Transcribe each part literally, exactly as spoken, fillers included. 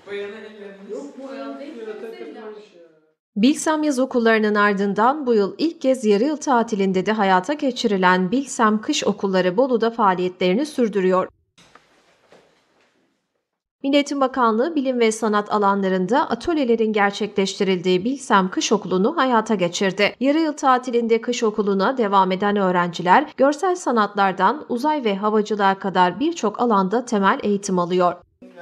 Bilsem Yaz Okulları'nın ardından bu yıl ilk kez yarı yıl tatilinde de hayata geçirilen Bilsem Kış Okulları Bolu'da faaliyetlerini sürdürüyor. Milli Eğitim Bakanlığı bilim ve sanat alanlarında atölyelerin gerçekleştirildiği Bilsem Kış Okulu'nu hayata geçirdi. Yarı yıl tatilinde kış okuluna devam eden öğrenciler, görsel sanatlardan uzay ve havacılığa kadar birçok alanda temel eğitim alıyor.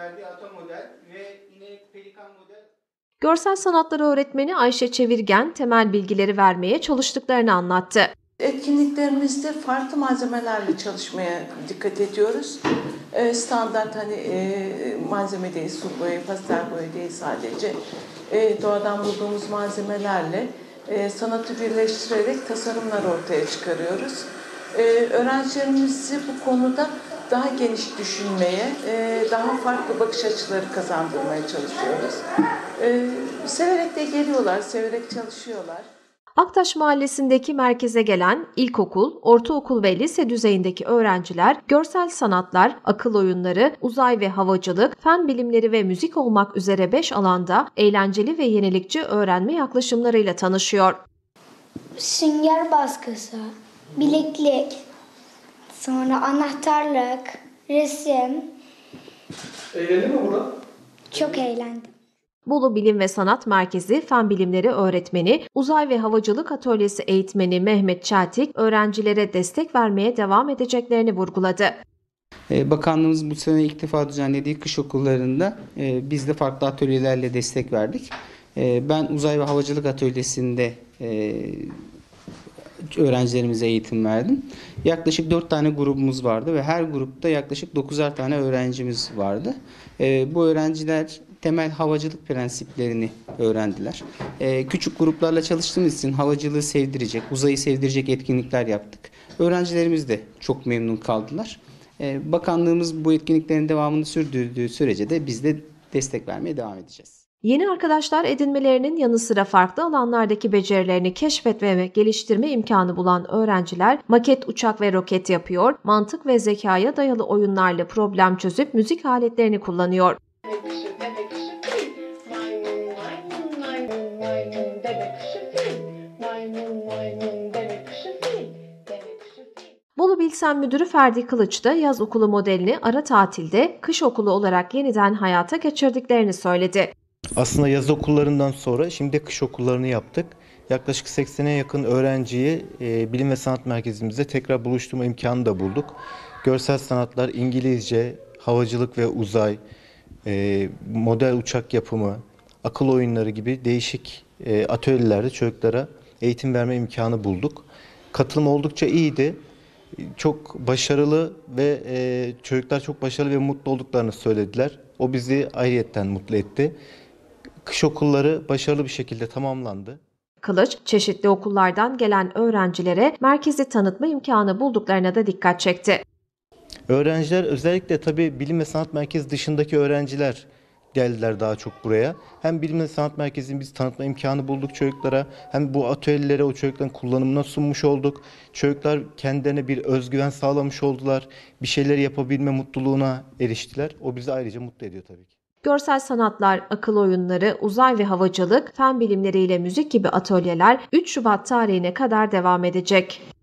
Görsel sanatları öğretmeni Ayşe Çevirgen temel bilgileri vermeye çalıştıklarını anlattı. Etkinliklerimizde farklı malzemelerle çalışmaya dikkat ediyoruz. E, standart hani e, malzeme değil, su boya, pastel boya değil sadece. E, doğadan bulduğumuz malzemelerle e, sanatı birleştirerek tasarımlar ortaya çıkarıyoruz. E, öğrencilerimizi bu konuda daha geniş düşünmeye, e, daha farklı bakış açıları kazandırmaya çalışıyoruz. E, severek de geliyorlar, severek çalışıyorlar. Aktaş Mahallesi'ndeki merkeze gelen ilkokul, ortaokul ve lise düzeyindeki öğrenciler görsel sanatlar, akıl oyunları, uzay ve havacılık, fen bilimleri ve müzik olmak üzere beş alanda eğlenceli ve yenilikçi öğrenme yaklaşımlarıyla tanışıyor. Sünger baskısı, bileklik, sonra anahtarlık, resim. Eğlendin mi burada? Çok eğlendim. Bolu Bilim ve Sanat Merkezi Fen Bilimleri Öğretmeni, Uzay ve Havacılık Atölyesi eğitmeni Mehmet Çeltik, öğrencilere destek vermeye devam edeceklerini vurguladı. Bakanlığımız bu sene ilk defa düzenlediği kış okullarında biz de farklı atölyelerle destek verdik. Ben Uzay ve Havacılık Atölyesi'nde öğrencilerimize eğitim verdim. Yaklaşık dört tane grubumuz vardı ve her grupta yaklaşık dokuzar tane öğrencimiz vardı. Bu öğrenciler temel havacılık prensiplerini öğrendiler. Ee, küçük gruplarla çalıştığımız için havacılığı sevdirecek, uzayı sevdirecek etkinlikler yaptık. Öğrencilerimiz de çok memnun kaldılar. Ee, bakanlığımız bu etkinliklerin devamını sürdürdüğü sürece de biz de destek vermeye devam edeceğiz. Yeni arkadaşlar edinmelerinin yanı sıra farklı alanlardaki becerilerini keşfetme ve geliştirme imkanı bulan öğrenciler maket uçak ve roket yapıyor, mantık ve zekaya dayalı oyunlarla problem çözüp müzik aletlerini kullanıyor. Bolu Bilsem Müdürü Ferdi Kılıç da yaz okulu modelini ara tatilde kış okulu olarak yeniden hayata geçirdiklerini söyledi. Aslında yaz okullarından sonra şimdi kış okullarını yaptık. Yaklaşık seksene yakın öğrenciyi e, Bilim ve Sanat Merkezimizde tekrar buluşturma imkanı da bulduk. Görsel sanatlar, İngilizce, havacılık ve uzay, e, model uçak yapımı, akıl oyunları gibi değişik e, atölyelerde çocuklara eğitim verme imkanı bulduk. Katılım oldukça iyiydi. Çok başarılı ve e, çocuklar çok başarılı ve mutlu olduklarını söylediler. O bizi ayrıyetten mutlu etti. Kış okulları başarılı bir şekilde tamamlandı. Kılıç, çeşitli okullardan gelen öğrencilere merkezi tanıtma imkanı bulduklarına da dikkat çekti. Öğrenciler özellikle tabii Bilim ve Sanat Merkezi dışındaki öğrenciler geldiler daha çok buraya. Hem Bilim ve Sanat Merkezi'nin biz tanıtma imkanı bulduk çocuklara, hem bu atölyelere o çocukların kullanımına sunmuş olduk. Çocuklar kendilerine bir özgüven sağlamış oldular. Bir şeyler yapabilme mutluluğuna eriştiler. O bizi ayrıca mutlu ediyor tabii ki. Görsel sanatlar, akıl oyunları, uzay ve havacılık, fen bilimleriyle müzik gibi atölyeler üç Şubat tarihine kadar devam edecek.